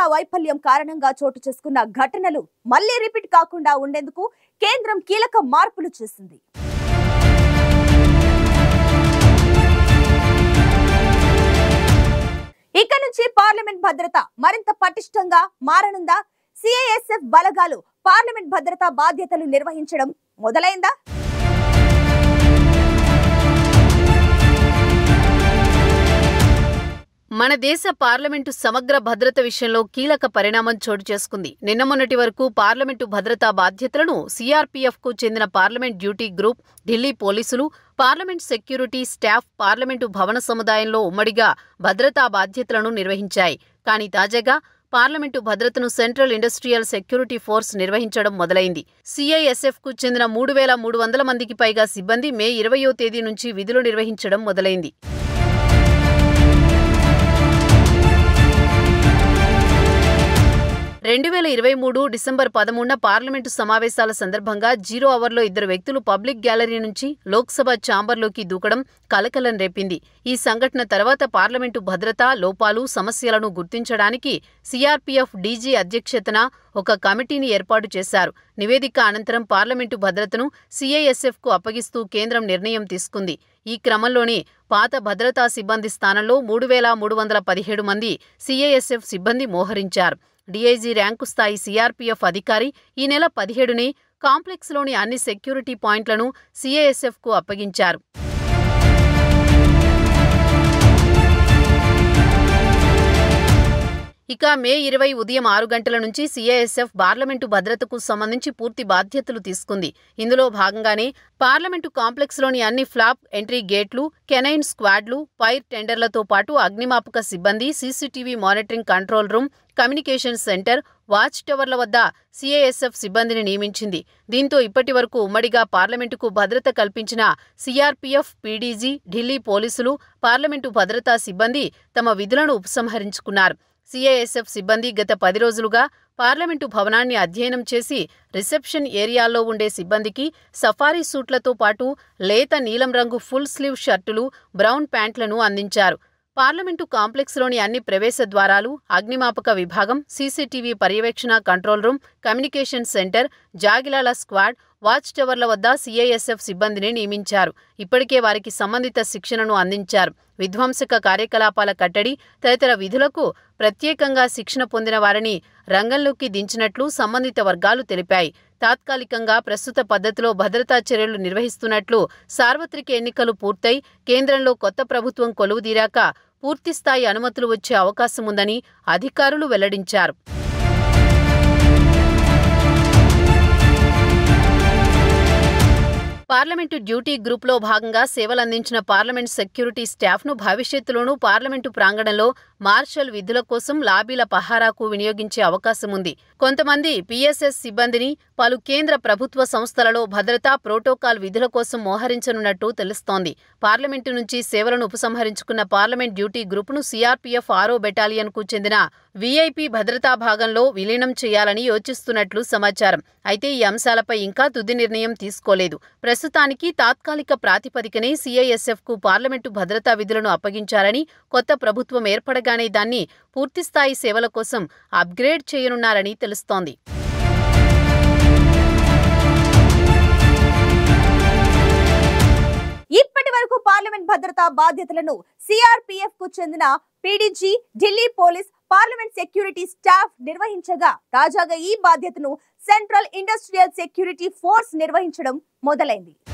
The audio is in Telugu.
భద్రతా వైఫల్యం కారణంగా చోటు చేసుకున్న ఘటనలు మళ్లీ రిపీట్ కాకుండా ఉండేందుకు కేంద్రం కీలక మార్పులు చేసింది. ఇక నుంచి పార్లమెంట్ భద్రత మరింత పటిష్టంగా మారనుందా? సిఐఎస్ఎఫ్ బలగాలు పార్లమెంట్ భద్రతా బాధ్యతలు నిర్వహించడం మొదలైందా? మన దేశ పార్లమెంటు సమగ్ర భద్రత విషయంలో కీలక పరిణామం చోటు చేసుకుంది. నిన్న మొన్నటి వరకు పార్లమెంటు భద్రతా బాధ్యతలను సిఆర్పీఎఫ్కు చెందిన పార్లమెంట్ డ్యూటీ గ్రూప్, ఢిల్లీ పోలీసులు, పార్లమెంట్ సెక్యూరిటీ స్టాఫ్ పార్లమెంటు భవన సముదాయంలో ఉమ్మడిగా భద్రతా బాధ్యతలను నిర్వహించాయి. కానీ తాజాగా పార్లమెంటు భద్రతను సెంట్రల్ ఇండస్ట్రియల్ సెక్యూరిటీ ఫోర్స్ నిర్వహించడం మొదలైంది. సిఐఎస్ఎఫ్కు చెందిన 3,300 మందికి పైగా సిబ్బంది మే 20వ తేదీ నుంచి విధులు నిర్వహించడం మొదలైంది. 2023 డిసెంబర్ 13న పార్లమెంటు సమావేశాల సందర్భంగా 0 అవర్లో 2 వ్యక్తులు పబ్లిక్ గ్యాలరీ నుంచి లోక్సభ ఛాంబర్లోకి దూకడం కలకలం రేపింది. ఈ సంఘటన తర్వాత పార్లమెంటు భద్రతా లోపాలు, సమస్యలను గుర్తించడానికి సిఆర్పీఎఫ్ డీజీ అధ్యక్షతన ఒక కమిటీని ఏర్పాటు చేశారు. నివేదిక అనంతరం పార్లమెంటు భద్రతను సిఐఎస్ఎఫ్కు అప్పగిస్తూ కేంద్రం నిర్ణయం తీసుకుంది. ఈ క్రమంలోనే పాత భద్రతా సిబ్బంది స్థానంలో 3,317 మంది సిఐఎస్ఎఫ్ సిబ్బంది మోహరించారు. డీఐజీ ర్యాంకు స్థాయి సిఆర్పీఎఫ్ అధికారి ఈ నెల 17నే కాంప్లెక్స్లోని అన్ని సెక్యూరిటీ పాయింట్లను సిఐఎస్ఎఫ్కు అప్పగించారు. ఇక మే 20 ఉదయం 6 గంటల నుంచి సిఐఎస్ఎఫ్ పార్లమెంటు భద్రతకు సంబంధించి పూర్తి బాధ్యతలు తీసుకుంది. ఇందులో భాగంగానే పార్లమెంటు కాంప్లెక్స్లోని అన్ని ఫ్లాప్ ఎంట్రీ గేట్లు, కెనైన్ స్క్వాడ్లు, ఫైర్ టెండర్లతో పాటు అగ్నిమాపక సిబ్బంది, CCTV monitoring control room, communication centre, watch టవర్ల వద్ద సిఐఎస్ఎఫ్ సిబ్బందిని నియమించింది. దీంతో ఇప్పటి వరకు ఉమ్మడిగా పార్లమెంటుకు భద్రత కల్పించిన సిఆర్పీఎఫ్, పీడీజీ, ఢిల్లీ పోలీసులు, పార్లమెంటు భద్రతా సిబ్బంది తమ విధులను ఉపసంహరించుకున్నారు. సిఐఎస్ఎఫ్ సిబ్బంది గత 10 రోజులుగా పార్లమెంటు భవనాన్ని అధ్యయనం చేసి రిసెప్షన్ ఏరియాల్లో ఉండే సిబ్బందికి సఫారీ సూట్లతో పాటు లేత నీలం రంగు ఫుల్ స్లీవ్ షర్టులు, బ్రౌన్ ప్యాంట్లను అందించారు. పార్లమెంటు కాంప్లెక్స్లోని అన్ని ప్రవేశ ద్వారాలు, అగ్నిమాపక విభాగం, సీసీటీవీ పర్యవేక్షణ కంట్రోల్ రూమ్, కమ్యూనికేషన్ సెంటర్, జాగిలాల స్క్వాడ్, వాచ్ టవర్ల వద్ద సిఐఎస్ఎఫ్ సిబ్బందిని నియమించారు. ఇప్పటికే వారికి సంబంధిత శిక్షణను అందించారు. విధ్వంసక కార్యకలాపాల కట్టడి తదితర విధులకు ప్రత్యేకంగా శిక్షణ పొందిన వారిని రంగంలోకి దించినట్లు సంబంధిత వర్గాలు తెలిపాయి. తాత్కాలికంగా ప్రస్తుత పద్ధతిలో భద్రతా చర్యలు నిర్వహిస్తున్నట్లు, సార్వత్రిక ఎన్నికలు పూర్తయి కేంద్రంలో కొత్త ప్రభుత్వం కొలువుదీరాక పూర్తిస్థాయి అనుమతులు వచ్చే అవకాశముందని అధికారులు వెల్లడించారు. పార్లమెంటు డ్యూటీ గ్రూప్లో భాగంగా సేవలందించిన పార్లమెంట్ సెక్యూరిటీ స్టాఫ్ను భవిష్యత్తులోనూ పార్లమెంటు ప్రాంగణంలో మార్షల్ విధుల కోసం లాబీల పహారాకు వినియోగించే అవకాశం ఉంది. కొంతమంది పీఎస్ఎస్ సిబ్బందిని పలు కేంద్ర ప్రభుత్వ సంస్థలలో భద్రతా ప్రోటోకాల్ విధుల కోసం మోహరించనున్నట్టు తెలుస్తోంది. పార్లమెంటు నుంచి సేవలను ఉపసంహరించుకున్న పార్లమెంట్ డ్యూటీ గ్రూపును సిఆర్పీఎఫ్ 6వ బెటాలియన్కు చెందిన వీఐపీ భద్రతా భాగంలో విలీనం చేయాలని యోచిస్తున్నట్లు సమాచారం. అయితే ఈ అంశాలపై ఇంకా తుది నిర్ణయం తీసుకోలేదు. ప్రస్తుతానికి తాత్కాలిక ప్రాతిపదికనే సిఐఎస్ఎఫ్కు పార్లమెంటు భద్రతా విధులను అప్పగించారని, కొత్త ప్రభుత్వం ఏర్పడగానే దాన్ని పూర్తిస్థాయి సేవల కోసం అప్గ్రేడ్ చేయనున్నారని తెలుస్తోంది. ఇప్పటి వరకు పార్లమెంట్ భద్రతా బాధ్యతలను సిఆర్పీఎఫ్ కు చెందిన PDG, Delhi police, parliament security staff నిర్వహించగా తాజాగా ఈ బాధ్యతను సెంట్రల్ ఇండస్ట్రియల్ సెక్యూరిటీ ఫోర్స్ నిర్వహించడం మొదలైంది.